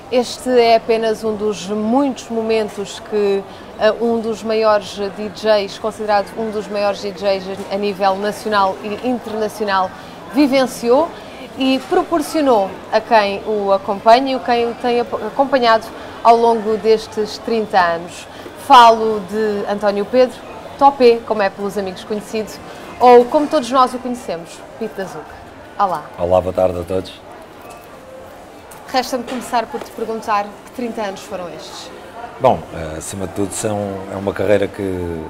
Este é apenas um dos muitos momentos que um dos maiores DJs, considerado um dos maiores DJs a nível nacional e internacional, vivenciou e proporcionou a quem o acompanha e a quem o tem acompanhado ao longo destes 30 anos. Falo de António Pedro, Topé, como é pelos amigos conhecido, ou como todos nós o conhecemos, Pete da Zuc. Olá. Olá, boa tarde a todos. Resta-me começar por te perguntar que 30 anos foram estes? Bom, acima de tudo é uma carreira que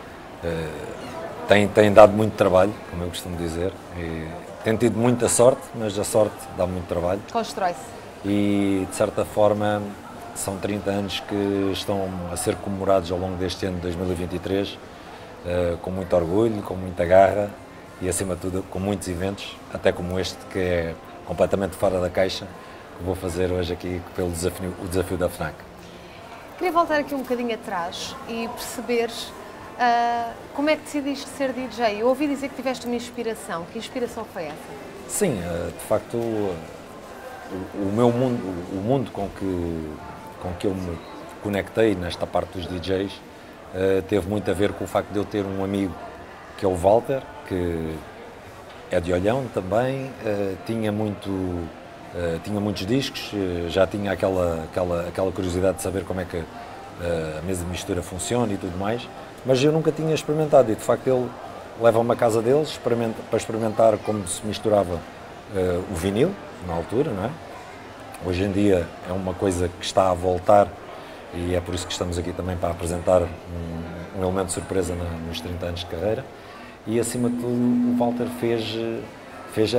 tem dado muito trabalho, como eu costumo dizer. E tem tido muita sorte, mas a sorte dá muito trabalho. Constrói-se. E, de certa forma, são 30 anos que estão a ser comemorados ao longo deste ano de 2023, com muito orgulho, com muita garra e, acima de tudo, com muitos eventos, até como este, que é completamente fora da caixa, que vou fazer hoje aqui pelo o desafio da FNAC. Queria voltar aqui um bocadinho atrás e perceber como é que decidiste ser DJ. Eu ouvi dizer que tiveste uma inspiração. Que inspiração foi essa? Sim, de facto, o mundo com que eu me conectei nesta parte dos DJs teve muito a ver com o facto de eu ter um amigo que é o Walter, que é de Olhão também, tinha muitos discos, já tinha aquela curiosidade de saber como é que a mesa de mistura funciona e tudo mais, mas eu nunca tinha experimentado e, de facto, ele leva-me à casa deles para experimentar como se misturava o vinil, na altura, não é? Hoje em dia é uma coisa que está a voltar e é por isso que estamos aqui também para apresentar um elemento de surpresa nos 30 anos de carreira e, acima de tudo, o Walter fez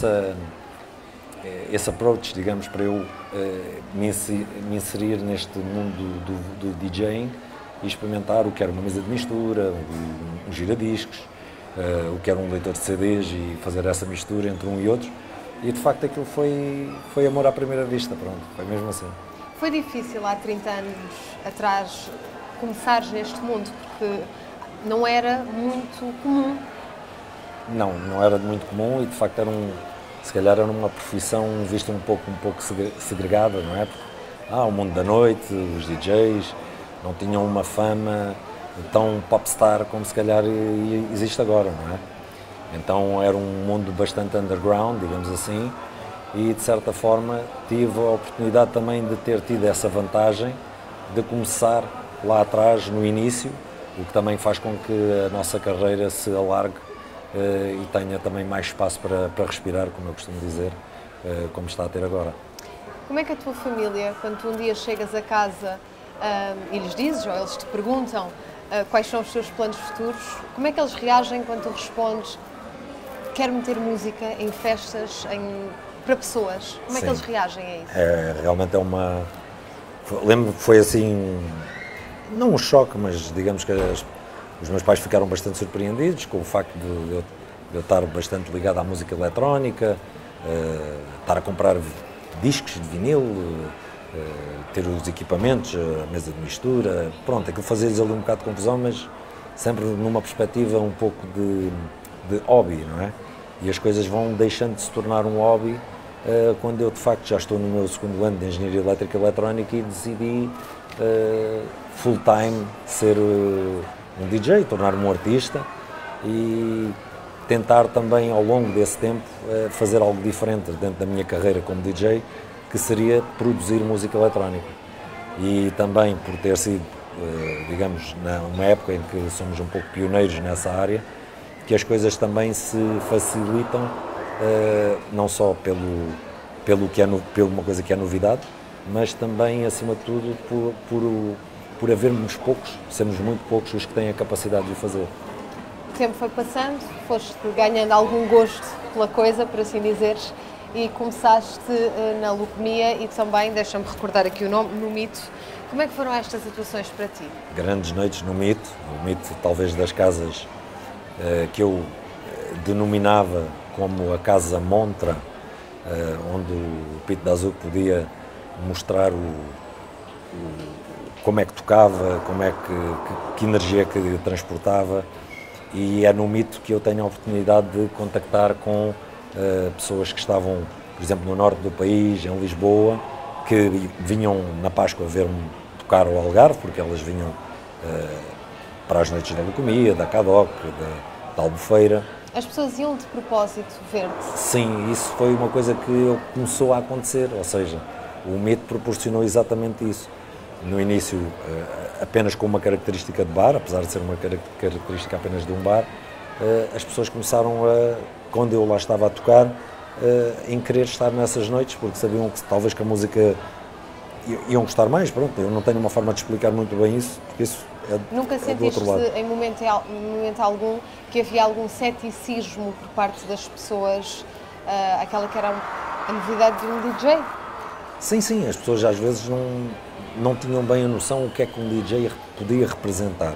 esse approach, digamos, para eu me inserir neste mundo do DJing e experimentar o que era uma mesa de mistura, um giradiscos, o que era um leitor de CDs e fazer essa mistura entre um e outro. E, de facto, aquilo foi amor à primeira vista, pronto, foi mesmo assim. Foi difícil há 30 anos atrás começares neste mundo, porque não era muito comum. Não era muito comum e, de facto, se calhar era uma profissão vista um pouco segregada, não é? Porque, o mundo da noite, os DJs não tinham uma fama tão popstar como se calhar existe agora, não é? Então era um mundo bastante underground, digamos assim, e de certa forma tive a oportunidade também de ter tido essa vantagem de começar lá atrás, no início, o que também faz com que a nossa carreira se alargue e tenha também mais espaço para respirar, como eu costumo dizer, como está a ter agora. Como é que a tua família, quando tu um dia chegas a casa e lhes dizes, ou eles te perguntam quais são os teus planos futuros, como é que eles reagem quando tu respondes quero meter música em festas, para pessoas? Como é que eles reagem a isso? Realmente lembro que foi assim, não um choque, mas digamos que os meus pais ficaram bastante surpreendidos com o facto de eu estar bastante ligado à música eletrónica, estar a comprar discos de vinil, ter os equipamentos, a mesa de mistura, pronto, aquilo fazia-lhes ali um bocado de confusão, mas sempre numa perspectiva um pouco de hobby, não é? E as coisas vão deixando de se tornar um hobby quando eu, de facto, já estou no meu segundo ano de Engenharia Elétrica e Eletrónica e decidi full-time ser um DJ, tornar-me um artista e tentar também, ao longo desse tempo, fazer algo diferente dentro da minha carreira como DJ, que seria produzir música eletrónica. E também por ter sido, digamos, numa época em que somos um pouco pioneiros nessa área, que as coisas também se facilitam, não só pelo uma coisa que é novidade, mas também, acima de tudo, por havermos poucos, sermos muito poucos os que têm a capacidade de o fazer. O tempo foi passando, foste ganhando algum gosto pela coisa, por assim dizeres, e começaste na Leucemia e também, deixa-me recordar aqui o nome, no Mito. Como é que foram estas atuações para ti? Grandes noites no Mito, o Mito talvez das casas que eu denominava como a Casa Montra, onde o Pete da Zuc podia mostrar como é que tocava, que energia que transportava, e é no Mito que eu tenho a oportunidade de contactar com pessoas que estavam, por exemplo, no norte do país, em Lisboa, que vinham na Páscoa ver-me tocar ao Algarve, porque elas vinham para as noites da Leucemia, da CADOC, da Albufeira. As pessoas iam de propósito ver-te? Sim, isso foi uma coisa que começou a acontecer, ou seja, o Meet proporcionou exatamente isso. No início, apenas com uma característica de bar, apesar de ser uma característica apenas de um bar, as pessoas começaram quando eu lá estava a tocar, em querer estar nessas noites, porque sabiam que talvez que a música iam gostar mais. Pronto, eu não tenho uma forma de explicar muito bem isso, porque isso Nunca sentiste em momento algum que havia algum ceticismo por parte das pessoas, aquela que era a novidade de um DJ? Sim, as pessoas às vezes não tinham bem a noção o que é que um DJ podia representar.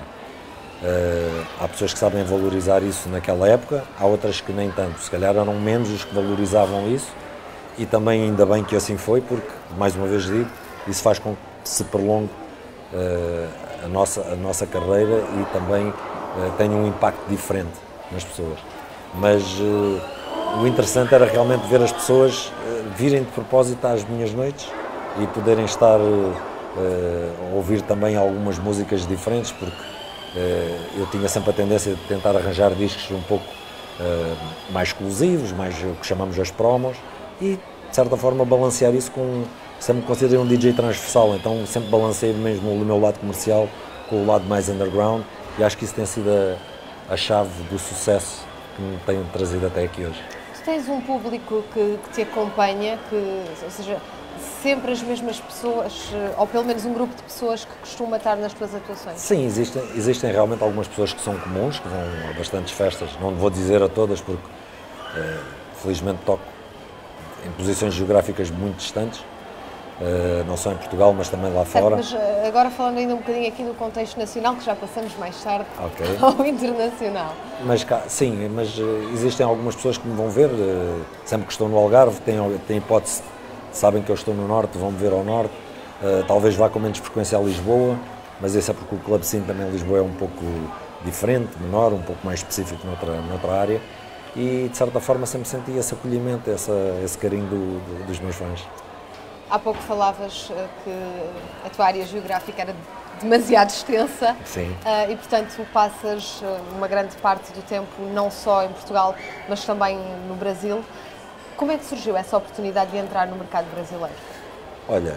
Há pessoas que sabem valorizar isso naquela época, há outras que nem tanto. Se calhar eram menos os que valorizavam isso, e também ainda bem que assim foi, porque, mais uma vez digo, isso faz com que se prolongue a nossa carreira e também tenha um impacto diferente nas pessoas. Mas o interessante era realmente ver as pessoas virem de propósito às minhas noites e poderem estar a ouvir também algumas músicas diferentes, porque eu tinha sempre a tendência de tentar arranjar discos um pouco mais exclusivos, mais o que chamamos as promos, e de certa forma balancear isso com... Sempre me considero um DJ transversal, então sempre balanceei mesmo o meu lado comercial com o lado mais underground, e acho que isso tem sido a chave do sucesso que me tem trazido até aqui hoje. Tu tens um público que te acompanha, ou seja, sempre as mesmas pessoas, ou pelo menos um grupo de pessoas que costuma estar nas tuas atuações? Sim, existem realmente algumas pessoas que são comuns, que vão a bastantes festas, não vou dizer a todas porque felizmente toco em posições geográficas muito distantes, não só em Portugal, mas também lá fora. Mas agora falando ainda um bocadinho aqui do contexto nacional, que já passamos mais tarde Okay. ao internacional. Sim, mas existem algumas pessoas que me vão ver, sempre que estou no Algarve, têm hipótese, sabem que eu estou no Norte, vão-me ver ao Norte, talvez vá com menos frequência a Lisboa, mas isso é porque o Club Scene também em Lisboa é um pouco diferente, menor, um pouco mais específico noutra área, e de certa forma sempre senti esse acolhimento, esse carinho dos meus fãs. Há pouco falavas que a tua área geográfica era demasiado extensa. Sim. E, portanto, passas uma grande parte do tempo não só em Portugal, mas também no Brasil. Como é que surgiu essa oportunidade de entrar no mercado brasileiro? Olha,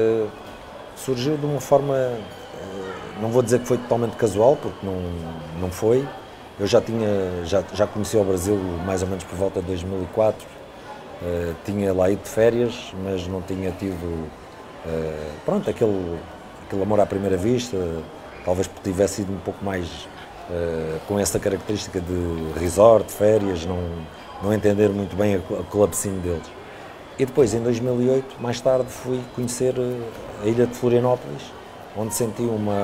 surgiu de uma forma, não vou dizer que foi totalmente casual, porque não foi. Eu já conheci o Brasil mais ou menos por volta de 2004. Tinha lá ido de férias, mas não tinha tido pronto, aquele amor à primeira vista, talvez porque tivesse ido um pouco mais com essa característica de resort, de férias, não entender muito bem a club scene deles. E depois, em 2008, mais tarde, fui conhecer a ilha de Florianópolis, onde senti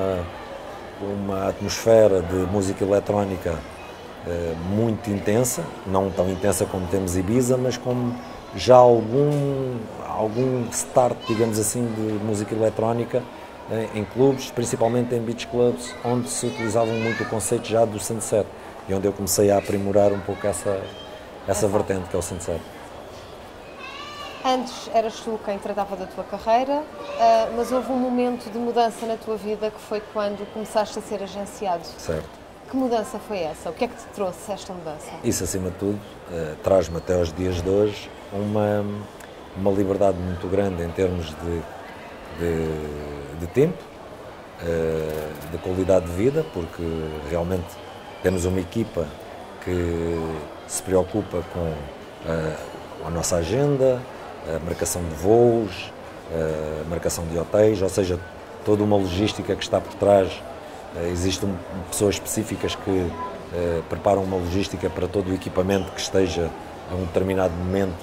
uma atmosfera de música eletrónica muito intensa, não tão intensa como temos Ibiza, mas com já algum start, digamos assim, de música eletrónica em clubes, principalmente em beach clubs, onde se utilizavam muito o conceito já do sunset, e onde eu comecei a aprimorar um pouco essa vertente que é o sunset. Antes eras tu quem tratava da tua carreira, mas houve um momento de mudança na tua vida que foi quando começaste a ser agenciado. Certo. Que mudança foi essa? O que é que te trouxe esta mudança? Isso, acima de tudo, traz-me até aos dias de hoje uma liberdade muito grande em termos de tempo, de qualidade de vida, porque realmente temos uma equipa que se preocupa com a nossa agenda, a marcação de voos, a marcação de hotéis, ou seja, toda uma logística que está por trás. Existem pessoas específicas que preparam uma logística para todo o equipamento que esteja a um determinado momento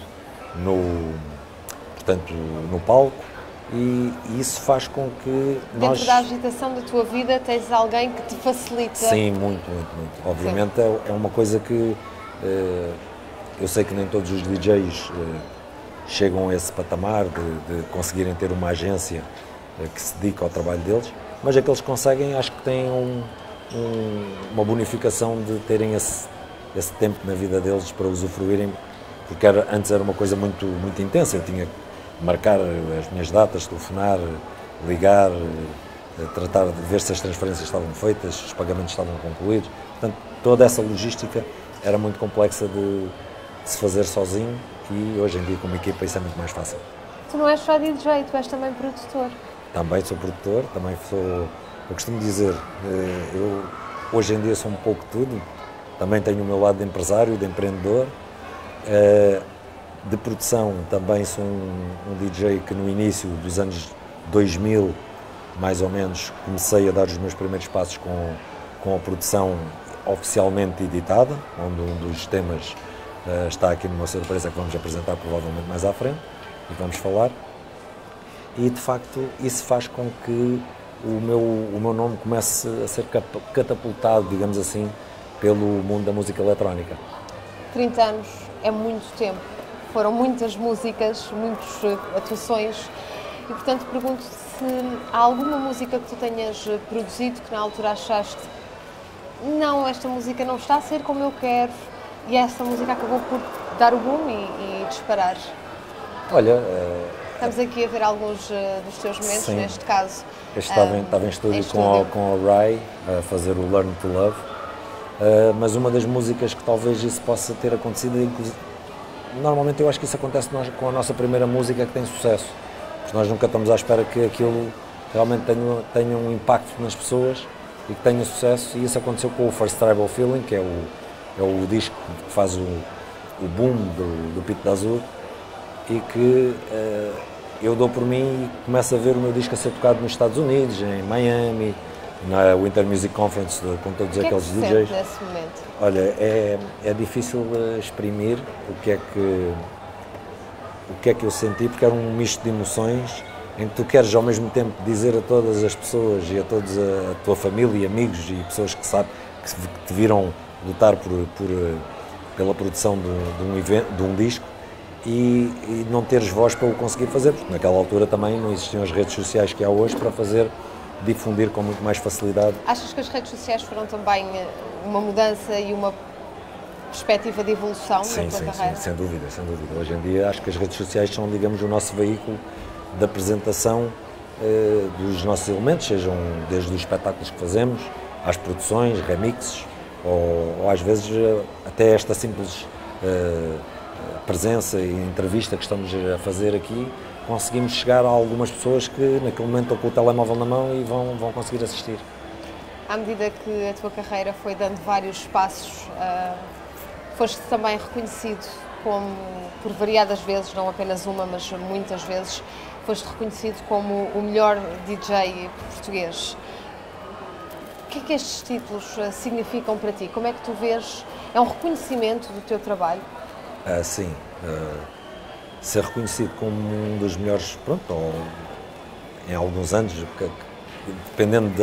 no palco, e isso faz com que nós... Dentro da agitação da tua vida tens alguém que te facilita? Sim, muito. Obviamente é uma coisa que eu sei que nem todos os DJs chegam a esse patamar de conseguirem ter uma agência que se dedica ao trabalho deles, mas aqueles que conseguem, acho que têm uma bonificação de terem esse tempo na vida deles para usufruírem, porque antes era uma coisa muito intensa. Eu tinha marcar as minhas datas, telefonar, ligar, tratar de ver se as transferências estavam feitas, se os pagamentos estavam concluídos. Portanto, toda essa logística era muito complexa de se fazer sozinho e hoje em dia com uma equipa isso é muito mais fácil. Tu não és só DJ, tu és também produtor. Também sou produtor, também sou, eu costumo dizer, eu hoje em dia sou um pouco tudo, também tenho o meu lado de empresário, de empreendedor, de produção também sou um DJ que no início dos anos 2000, mais ou menos, comecei a dar os meus primeiros passos com a produção oficialmente editada, onde um dos temas está aqui numa surpresa que vamos apresentar provavelmente mais à frente e vamos falar. E de facto isso faz com que o meu nome comece a ser catapultado, digamos assim, pelo mundo da música eletrónica. 30 anos é muito tempo, foram muitas músicas, muitas atuações e portanto pergunto se há alguma música que tu tenhas produzido que na altura achaste não, esta música não está a ser como eu quero e essa música acabou por dar o boom e disparar. Olha, estamos aqui a ver alguns dos teus momentos, sim. Neste caso. Estava em estúdio com a Rai a fazer o Learn to Love, mas uma das músicas que talvez isso possa ter acontecido, normalmente eu acho que isso acontece com a nossa primeira música que tem sucesso, porque nós nunca estamos à espera que aquilo realmente tenha um impacto nas pessoas e que tenha sucesso, e isso aconteceu com o First Tribal Feeling, que é o disco que faz o boom do Pete D'Azur, e que eu dou por mim e começo a ver o meu disco a ser tocado nos Estados Unidos, em Miami, na Winter Music Conference, com todos aqueles DJs. O que é que se sente nesse momento? Olha, é difícil exprimir o que é que eu senti, porque era um misto de emoções em que tu queres ao mesmo tempo dizer a todas as pessoas e a todos a tua família, amigos e pessoas que sabem que te viram lutar pela produção de um disco e não teres voz para o conseguir fazer, porque naquela altura também não existiam as redes sociais que há hoje para difundir com muito mais facilidade. Achas que as redes sociais foram também uma mudança e uma perspectiva de evolução na tua carreira? Sim, sem dúvida, sem dúvida. Hoje em dia acho que as redes sociais são, digamos, o nosso veículo de apresentação dos nossos elementos, sejam desde os espetáculos que fazemos, às produções, remixes, ou às vezes até esta simples presença e entrevista que estamos a fazer aqui, conseguimos chegar a algumas pessoas que naquele momento estão com o telemóvel na mão e vão conseguir assistir. À medida que a tua carreira foi dando vários passos, foste também reconhecido por variadas vezes, não apenas uma, mas muitas vezes, foste reconhecido como o melhor DJ português. O que é que estes títulos significam para ti? Como é que tu vês? É um reconhecimento do teu trabalho? Sim. Ser reconhecido como um dos melhores, pronto, ou em alguns anos, dependendo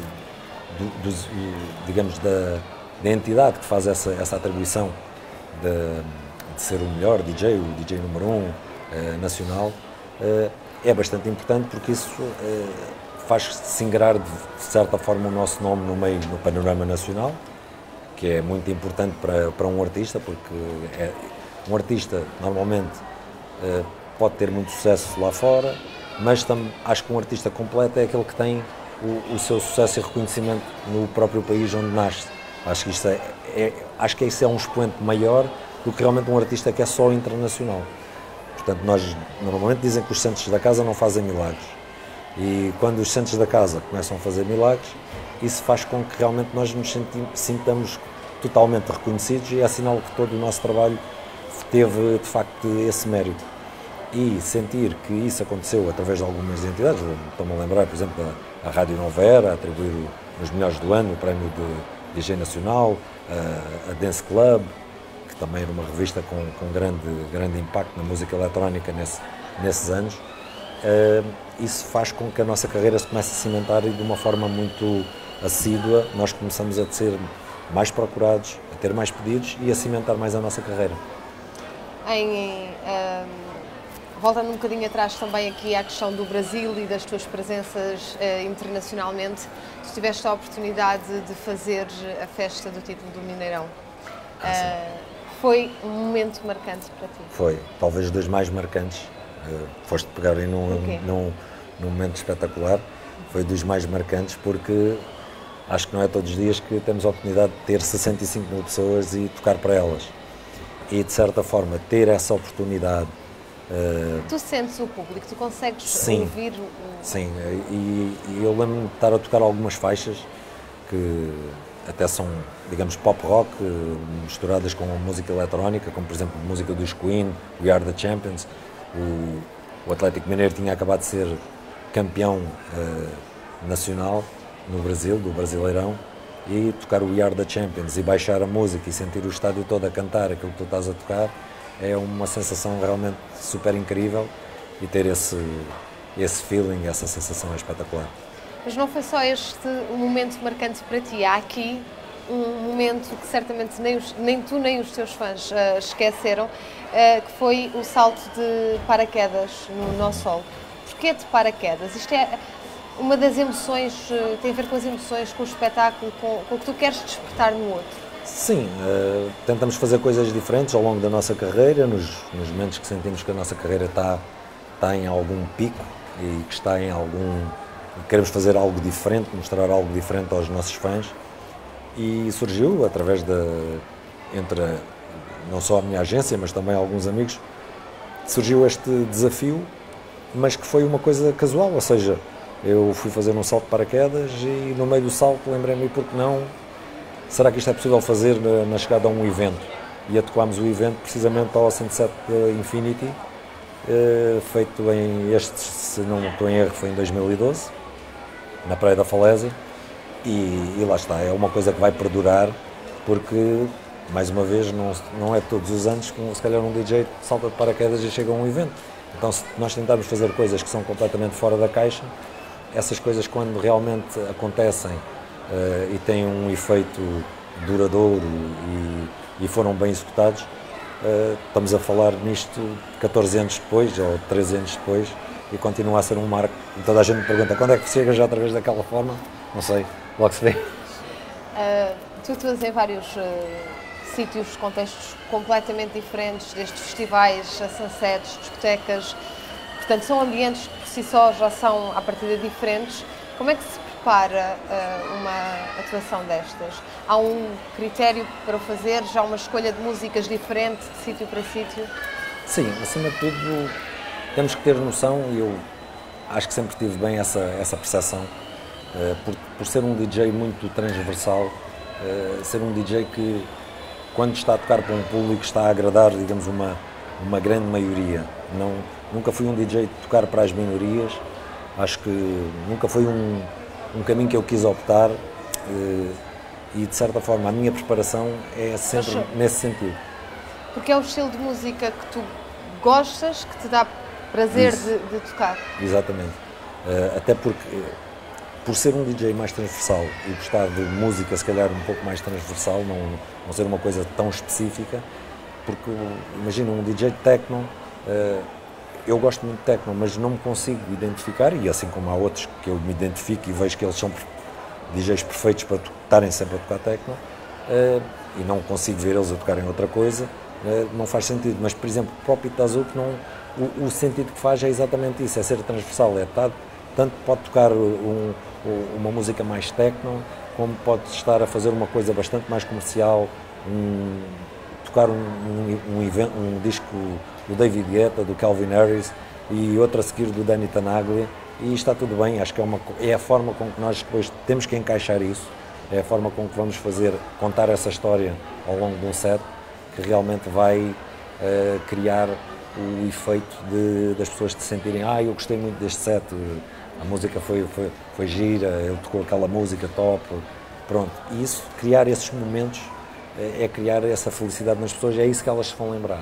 digamos, da entidade que faz essa atribuição de ser o melhor DJ, o DJ número 1 nacional, é bastante importante porque isso faz singrar de certa forma o nosso nome no panorama nacional, que é muito importante para um artista, porque um artista normalmente pode ter muito sucesso lá fora, mas acho que um artista completo é aquele que tem o seu sucesso e reconhecimento no próprio país onde nasce. Acho que isso é um expoente maior do que realmente um artista que é só internacional. Portanto, nós normalmente dizem que os santos da casa não fazem milagres. E quando os santos da casa começam a fazer milagres, isso faz com que realmente nós nos sintamos totalmente reconhecidos e é sinal que todo o nosso trabalho teve, de facto, esse mérito. E sentir que isso aconteceu através de algumas entidades, estou-me a lembrar, por exemplo, a Rádio Nova Era, a atribuir os melhores do ano, o prémio de DJ Nacional, a Dance Club, que também era uma revista com grande impacto na música eletrónica nesses anos. Isso faz com que a nossa carreira se comece a cimentar e de uma forma muito assídua nós começamos a ser mais procurados, a ter mais pedidos e a cimentar mais a nossa carreira. Voltando um bocadinho atrás também aqui à questão do Brasil e das tuas presenças internacionalmente, tu tiveste a oportunidade de fazer a festa do título do Mineirão. Foi um momento marcante para ti? Foi, talvez dos mais marcantes. Foste pegar aí num momento espetacular, foi dos mais marcantes, porque acho que não é todos os dias que temos a oportunidade de ter 65 mil pessoas e tocar para elas. E, de certa forma, ter essa oportunidade... Tu sentes o público, tu consegues sim, ouvir o... Sim, e eu lembro-me de estar a tocar algumas faixas que até são, digamos, pop rock, misturadas com música eletrónica, como, por exemplo, música dos Queen, We Are The Champions. O Atlético Mineiro tinha acabado de ser campeão nacional no Brasil, do Brasileirão, e tocar o We Are The Champions e baixar a música e sentir o estádio todo a cantar aquilo que tu estás a tocar é uma sensação realmente super incrível, e ter esse feeling, essa sensação é espetacular. Mas não foi só este um momento marcante para ti, há aqui um momento que certamente nem tu nem os teus fãs esqueceram, que foi o salto de paraquedas no No Sol. Porquê de paraquedas? Isto é uma das emoções, tem a ver com as emoções, com o espetáculo, com o que tu queres despertar no outro. Sim, tentamos fazer coisas diferentes ao longo da nossa carreira, nos momentos que sentimos que a nossa carreira está em algum pico e que está em queremos fazer algo diferente, mostrar algo diferente aos nossos fãs, e surgiu através entre não só a minha agência, mas também alguns amigos, surgiu este desafio, mas que foi uma coisa casual, ou seja, eu fui fazer um salto de paraquedas e no meio do salto lembrei-me, por que não, será que isto é possível fazer na chegada a um evento? E adequámos o evento precisamente ao Sunset Infinity, feito se não estou em erro, foi em 2012, na Praia da Falésia, e lá está, é uma coisa que vai perdurar, porque, mais uma vez, não é todos os anos que se calhar um DJ salta de paraquedas e chega a um evento. Então, se nós tentarmos fazer coisas que são completamente fora da caixa, essas coisas, quando realmente acontecem e têm um efeito duradouro e foram bem executados, estamos a falar nisto 14 anos depois, ou 13 anos depois, e continua a ser um marco. E toda a gente me pergunta, quando é que chega já outra vez daquela forma? Não sei, logo se vê. Tu atuas em vários sítios, contextos completamente diferentes, desde festivais a sunsets, discotecas, portanto são ambientes que por si só já são à partida diferentes. Como é que se prepara uma atuação destas? Há um critério para o fazer? Já há uma escolha de músicas diferente de sítio para sítio? Sim, acima de tudo temos que ter noção, e eu acho que sempre tive bem essa percepção, por ser um DJ muito transversal, ser um DJ que, quando está a tocar para um público, está a agradar, digamos, uma grande maioria. Nunca fui um DJ de tocar para as minorias, acho que nunca foi um caminho que eu quis optar, e de certa forma a minha preparação é sempre nesse sentido. Porque é o estilo de música que tu gostas, que te dá prazer de tocar. Exatamente. Até porque, por ser um DJ mais transversal e gostar de música se calhar um pouco mais transversal, não ser uma coisa tão específica, porque imagina um DJ de techno, eu gosto muito de techno, mas não me consigo identificar, e assim como há outros que eu me identifico e vejo que eles são DJs perfeitos para estarem sempre a tocar techno, e não consigo ver eles a tocarem outra coisa, não faz sentido. Mas, por exemplo, o próprio Tazuk, o sentido que faz é exatamente isso, é ser transversal, tanto pode tocar uma música mais techno, como pode estar a fazer uma coisa bastante mais comercial, tocar um disco do David Guetta, do Calvin Harris, e outro a seguir do Danny Tanaglia, e está tudo bem. Acho que é a forma com que nós depois temos que encaixar isso, é a forma com que vamos contar essa história ao longo de um set, que realmente vai criar o efeito das pessoas se sentirem, eu gostei muito deste set, a música foi gira, ele tocou aquela música top, pronto. E isso, criar esses momentos, é criar essa felicidade nas pessoas, é isso que elas se vão lembrar.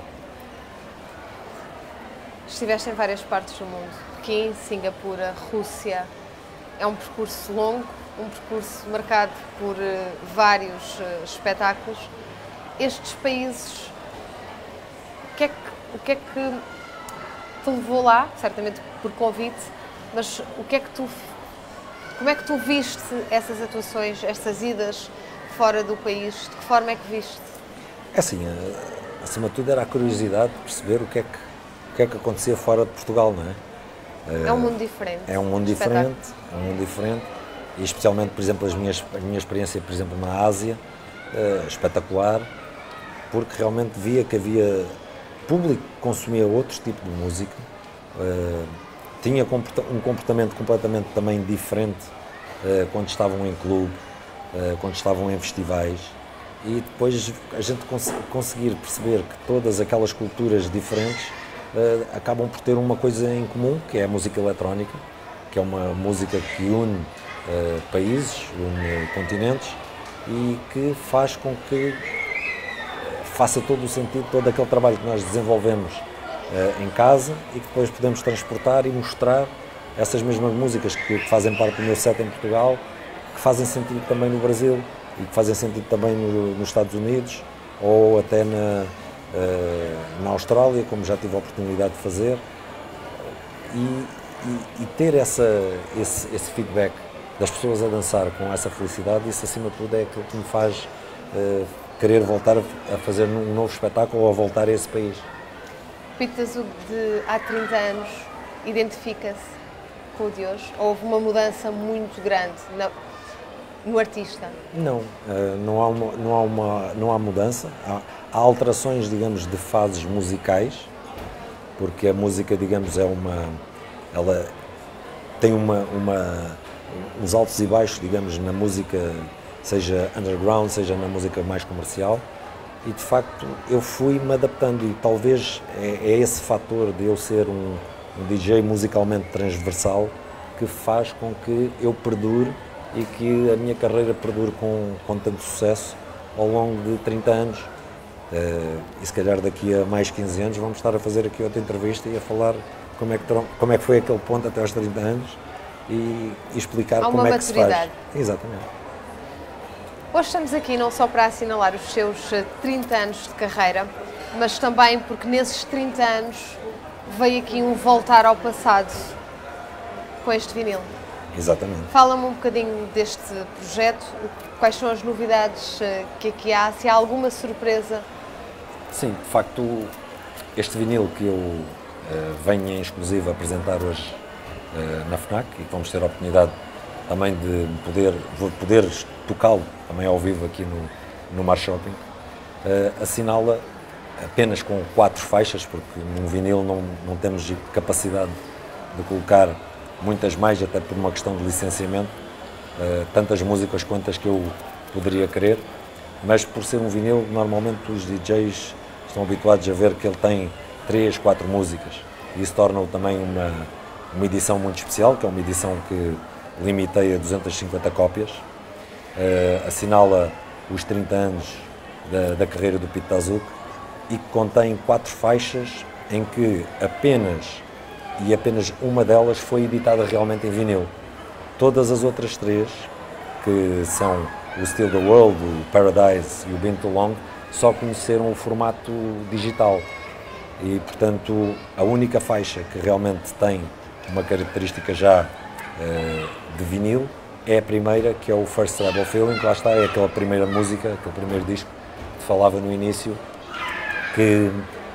Estiveste em várias partes do mundo, Pequim, Singapura, Rússia. É um percurso longo, um percurso marcado por vários espetáculos. Estes países, o que é que te levou lá? Certamente por convite, mas como é que tu viste essas atuações, estas idas fora do país? De que forma é que viste? É assim, acima de tudo era a curiosidade de perceber o que o que é que acontecia fora de Portugal, não é? É um mundo diferente. É um mundo diferente, é um mundo diferente, e especialmente, por exemplo, a minha experiência, por exemplo, na Ásia, espetacular, porque realmente via que havia público que consumia outro tipo de música, tinha um comportamento completamente também diferente quando estavam em clube, quando estavam em festivais, e depois a gente conseguir perceber que todas aquelas culturas diferentes acabam por ter uma coisa em comum, que é a música eletrónica, que é uma música que une países, une continentes, e que faz com que faça todo o sentido, todo aquele trabalho que nós desenvolvemos em casa e que depois podemos transportar e mostrar essas mesmas músicas que fazem parte do meu set em Portugal, que fazem sentido também no Brasil e que fazem sentido também nos Estados Unidos ou até na Austrália, como já tive a oportunidade de fazer, e ter esse feedback das pessoas a dançar com essa felicidade, isso acima de tudo é aquilo que me faz querer voltar a fazer um novo espetáculo ou a voltar a esse país. Pete Zug de há 30 anos identifica-se com o de hoje? Ou houve uma mudança muito grande no artista? Não, não há mudança. Há alterações, digamos, de fases musicais, porque a música, digamos, ela tem uns altos e baixos, digamos, na música, seja underground, seja na música mais comercial, e de facto eu fui-me adaptando, e talvez é esse fator de eu ser um DJ musicalmente transversal que faz com que eu perdure e que a minha carreira perdure com tanto sucesso ao longo de 30 anos. E se calhar daqui a mais 15 anos vamos estar a fazer aqui outra entrevista e a falar como é que foi aquele ponto até aos 30 anos e explicar como é que se faz. Exatamente. Hoje estamos aqui não só para assinalar os seus 30 anos de carreira, mas também porque nesses 30 anos veio aqui um voltar ao passado com este vinil. Exatamente. Fala-me um bocadinho deste projeto, quais são as novidades que aqui há, se há alguma surpresa? Sim, de facto, este vinil que eu venho em exclusivo apresentar hoje na FNAC, e que vamos ter a oportunidade também de poder tocá-lo também ao vivo aqui no Mar Shopping, assinala apenas com 4 faixas, porque num vinil não temos capacidade de colocar muitas mais, até por uma questão de licenciamento, tantas músicas quantas que eu poderia querer, mas por ser um vinil, normalmente os DJs estão habituados a ver que ele tem 3, 4 músicas, e isso torna-o também uma edição muito especial, que é uma edição que limitei a 250 cópias, assinala os 30 anos da carreira do Pete Zug, e que contém 4 faixas em que apenas uma delas foi editada realmente em vinil. Todas as outras 3, que são o Still the World, o Paradise e o Been Too Long, só conheceram o formato digital. E, portanto, a única faixa que realmente tem uma característica já de vinil é a primeira, que é o First Rebel Feeling, que lá está, é aquela primeira música, aquele primeiro disco que falava no início, que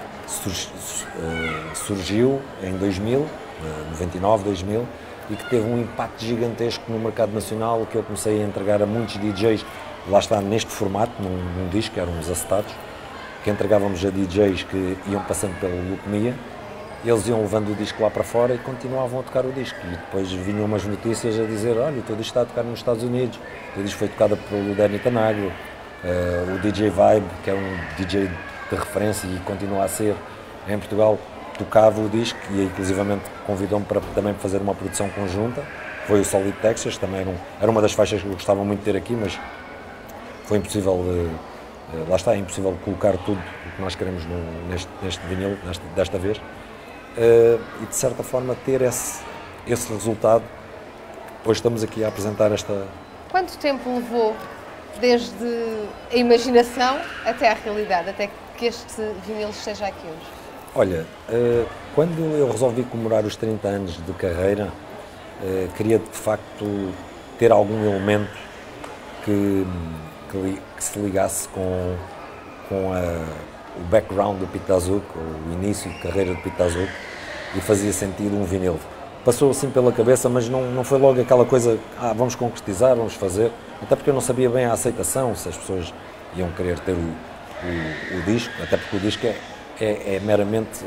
surgiu em 2000, 99, 2000, e que teve um impacto gigantesco no mercado nacional, que eu comecei a entregar a muitos DJs, lá está, neste formato, num disco, que eram uns acetatos, que entregávamos a DJs que iam passando pela leucemia, eles iam levando o disco lá para fora e continuavam a tocar o disco, e depois vinham umas notícias a dizer: olha, o teu disco está a tocar nos Estados Unidos, o teu disco foi tocado pelo Danny Tanagro, o DJ Vibe, que é um DJ de referência e continua a ser em Portugal, tocava o disco, e inclusivamente convidou-me para também fazer uma produção conjunta. Foi o Solid Texas, também era uma das faixas que eu gostava muito de ter aqui, mas foi impossível, lá está, é impossível colocar tudo o que nós queremos neste vinil, desta vez, e de certa forma ter esse resultado. Hoje estamos aqui a apresentar esta... Quanto tempo levou desde a imaginação até à realidade, até que este vinil esteja aqui hoje? Olha, quando eu resolvi comemorar os 30 anos de carreira, queria de facto ter algum elemento que se ligasse com o background do Pete Tazuk, o início de carreira do Pete Tazuk, e fazia sentido um vinil. Passou assim pela cabeça, mas não foi logo aquela coisa, vamos concretizar, vamos fazer, até porque eu não sabia bem a aceitação, se as pessoas iam querer ter o disco, até porque o disco é meramente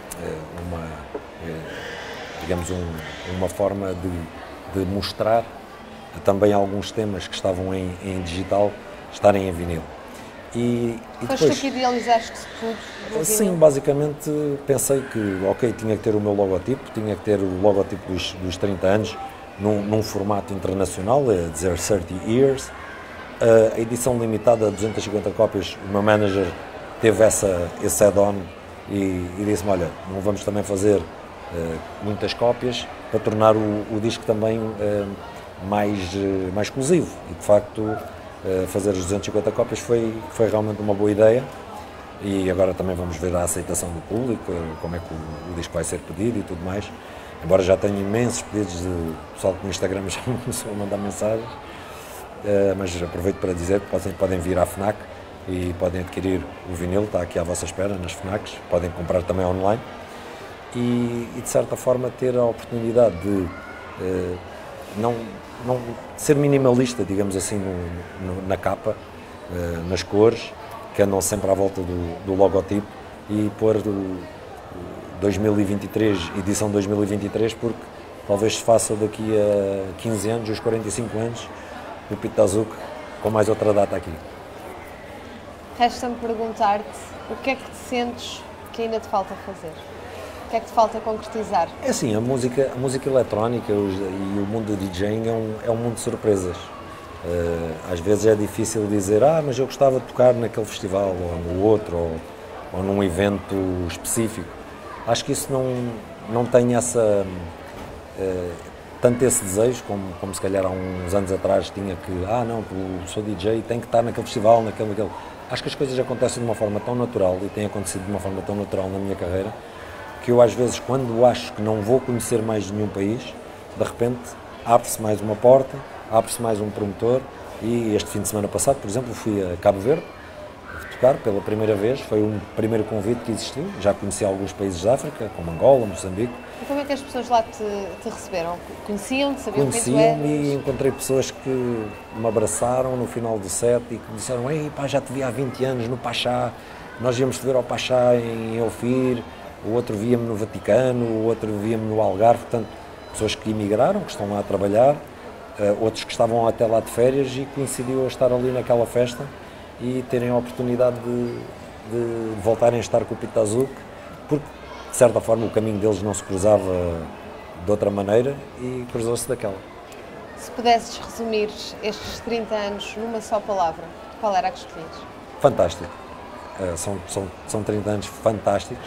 digamos, uma forma de mostrar também alguns temas que estavam em digital estarem em vinil. E foste depois, aqui idealizaste tudo? Sim, basicamente pensei que, ok, tinha que ter o meu logotipo, tinha que ter o logotipo dos 30 anos num formato internacional, a dizer 30 Years. A edição limitada a 250 cópias, o meu manager teve esse add-on e disse-me, olha, não vamos também fazer muitas cópias para tornar o disco também mais exclusivo. E de facto fazer as 250 cópias foi realmente uma boa ideia, e agora também vamos ver a aceitação do público, como é que o disco vai ser pedido e tudo mais, embora já tenha imensos pedidos de pessoal que no Instagram já me começou a mandar mensagens, mas aproveito para dizer que podem vir à FNAC e podem adquirir o vinil, está aqui à vossa espera nas FNACs, podem comprar também online e de certa forma ter a oportunidade de não ser minimalista, digamos assim, na capa, nas cores, que andam sempre à volta do logotipo, e pôr 2023, edição 2023, porque talvez se faça daqui a 15 anos, os 45 anos, do Pete Tazuk, com mais outra data aqui. Resta-me perguntar-te o que é que te sentes que ainda te falta fazer? O que é que te falta concretizar? É assim, a música eletrónica e o mundo do DJing é um mundo de surpresas. Às vezes é difícil dizer, mas eu gostava de tocar naquele festival, ou no outro, ou num evento específico. Acho que isso não tem tanto esse desejo, como se calhar há uns anos atrás tinha que, não, sou DJ, tenho que estar naquele festival, naquele. Acho que as coisas acontecem de uma forma tão natural, e têm acontecido de uma forma tão natural na minha carreira, que eu às vezes, quando acho que não vou conhecer mais nenhum país, de repente abre-se mais uma porta, abre-se mais um promotor, e este fim de semana passado, por exemplo, fui a Cabo Verde tocar pela primeira vez, foi um primeiro convite que existiu, já conheci alguns países da África, como Angola, Moçambique. E como é que as pessoas lá te receberam? Conheciam-te, sabiam quem tu Conheciam-me eras? e encontrei pessoas que me abraçaram no final do set e que me disseram, ei pá, já te vi há 20 anos no Pachá, nós íamos te ver ao Pachá em Elfir, o outro via-me no Vaticano, o outro via-me no Algarve, portanto, pessoas que emigraram, que estão lá a trabalhar, outros que estavam até lá de férias e coincidiu a estar ali naquela festa e terem a oportunidade de voltarem a estar com o Pete Tazuk, porque, de certa forma, o caminho deles não se cruzava de outra maneira e cruzou-se daquela. Se pudesses resumir estes 30 anos numa só palavra, qual era a que escolhias? Fantástico. São 30 anos fantásticos.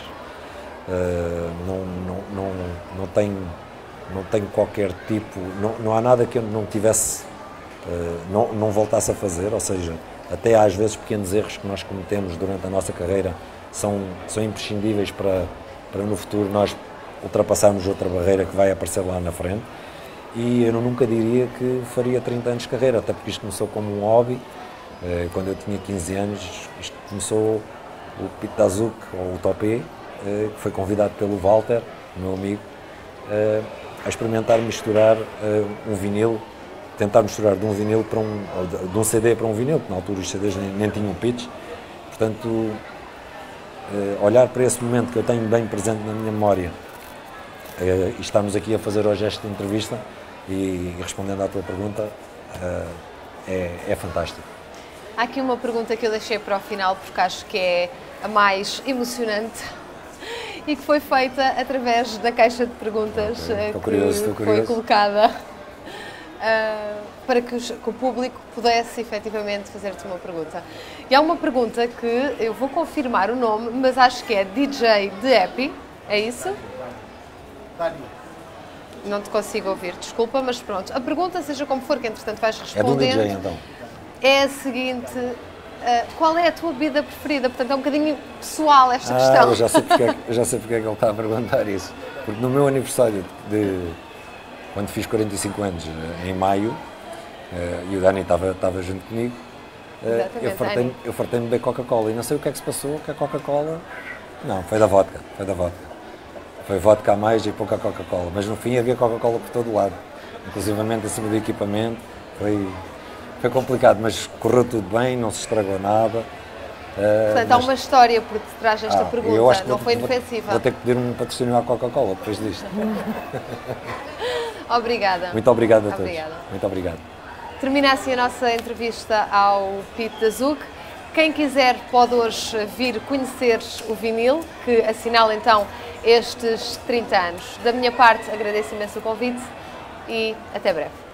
Não tenho qualquer tipo, não há nada que eu não tivesse, não voltasse a fazer, ou seja, até às vezes pequenos erros que nós cometemos durante a nossa carreira são imprescindíveis para no futuro nós ultrapassarmos outra barreira que vai aparecer lá na frente, e eu nunca diria que faria 30 anos de carreira, até porque isto começou como um hobby. Quando eu tinha 15 anos, isto começou o Pete Tazuk, ou o Topé, que foi convidado pelo Walter, meu amigo, a experimentar misturar um vinil, tentar misturar de um vinil para de um CD para um vinil, porque na altura os CDs nem tinham pitch. Portanto, olhar para esse momento que eu tenho bem presente na minha memória, e estamos aqui a fazer hoje esta entrevista e respondendo à tua pergunta, é fantástico. Há aqui uma pergunta que eu deixei para o final porque acho que é a mais emocionante e que foi feita através da caixa de perguntas que foi colocada para que o público pudesse efetivamente fazer-te uma pergunta. E há uma pergunta que eu vou confirmar o nome, mas acho que é DJ de Happy, é isso? Dani. Não te consigo ouvir, desculpa, mas pronto. A pergunta, seja como for, que entretanto vais respondendo, é do DJ, então. É a seguinte: qual é a tua bebida preferida? Portanto, é um bocadinho pessoal esta questão. Eu já sei porque é que ele está a perguntar isso. Porque no meu aniversário quando fiz 45 anos, em maio, e o Dani estava junto comigo, Exatamente. Eu fartei-me de beber Coca-Cola e não sei o que é que se passou, que a Coca-Cola... Não, foi da vodka, foi da vodka. Foi vodka a mais e pouca Coca-Cola, mas no fim havia Coca-Cola por todo lado, inclusivamente acima do equipamento. Foi complicado, mas correu tudo bem, não se estragou nada. Portanto, há uma história por detrás desta pergunta, eu acho que não foi inofensiva. Vou ter que pedir um patrocínio à Coca-Cola depois disto. Obrigada. Muito obrigado a todos. Obrigada. Muito obrigado. Termina assim a nossa entrevista ao Pete da Zuc. Quem quiser pode hoje vir conhecer o vinil, que assinala então estes 30 anos. Da minha parte, agradeço imenso o convite e até breve.